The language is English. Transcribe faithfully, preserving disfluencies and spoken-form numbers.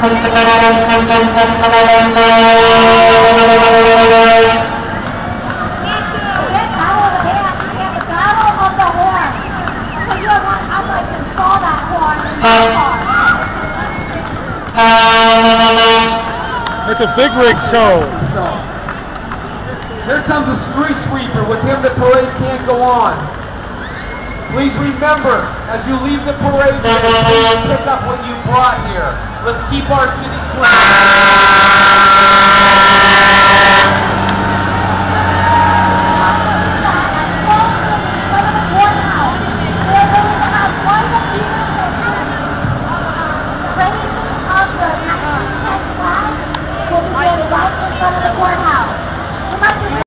It's a big rig show. Here comes a street sweeper. With him, the parade can't go on. Please remember, as you leave the parade, please pick up what you brought here. Let's keep our city clean.